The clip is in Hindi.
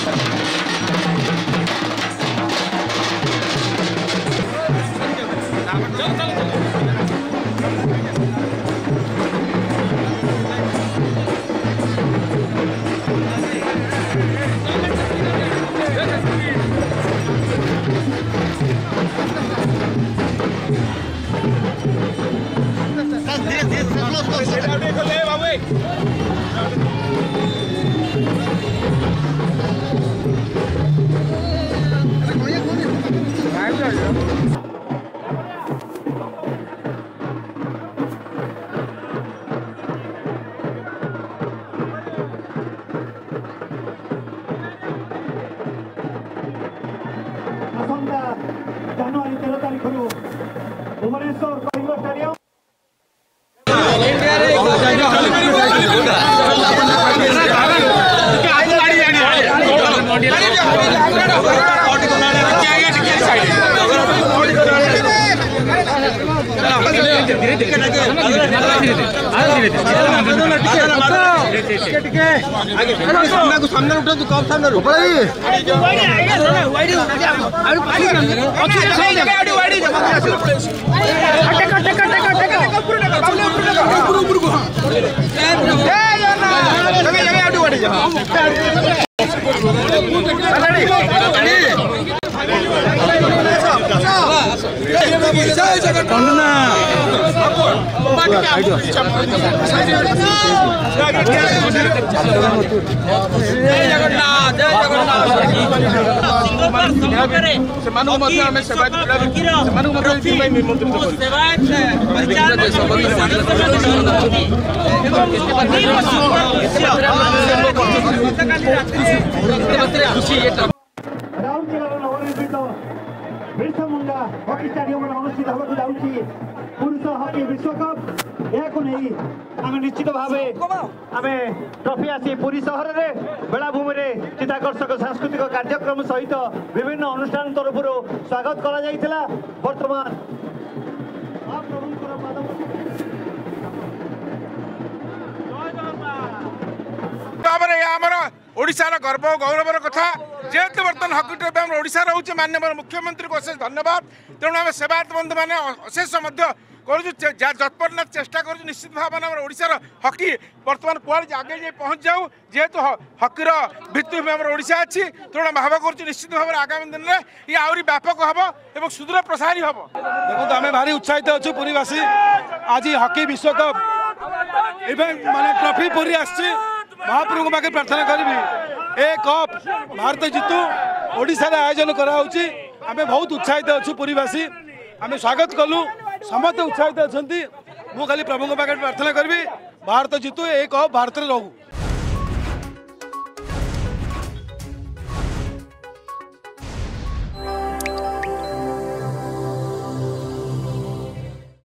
जनवरी 13 तारीख भुवनेश्वर कलिंग स्टेडियम सामने उठा तू कब सामने बिरसा मुंडा हॉकी स्टेडियम अनुष्ठित होगा पुरुष हॉकी विश्वकप आम निश्चित भाव आम ट्रॉफी आसी पुरी सहर में बेलाभूमि में चित्ताकर्षक सांस्कृतिक कार्यक्रम सहित विभिन्न अनुष्ठान तरफ स्वागत करा वर्तमान ओडिशार गर्व गौरवर कथा जेहेतु बर्तमान हॉकी ट्रॉफी आम ओडिशा रोचे माननीय मुख्यमंत्री को अशेष धन्यवाद। तेणु आम सेवायत बंधु मैंने अशेष जत्परनाथ चेष्टा कर निश्चित भाव में ओडिशार हॉकी बर्तमान कुआड़े आगे जाए पहुँच जाऊ जेहेतु हॉकीर भित्तिभूमि आम ओडिशा अच्छी तेणु भाव कर निश्चित भाव में आगामी दिन में ये आहरी व्यापक हम और सुदूर प्रसारी हम। देखो आम भारी उत्साहित अच्छु पुरीवासी आज हॉकी विश्वकप माने ट्रॉफी पुरी आसी महाप्रभु पाखे प्रार्थना करी ए कप भारत जीतु ओडिशा रे आयोजन कराउछि आमे बहुत उत्साहित अच्छु पुरीवासी आमे स्वागत कलु समस्त उत्साहित अच्छा मु खाली प्रभु पाखे प्रार्थना करी भारत जीतु ए कप भारत रे रहू।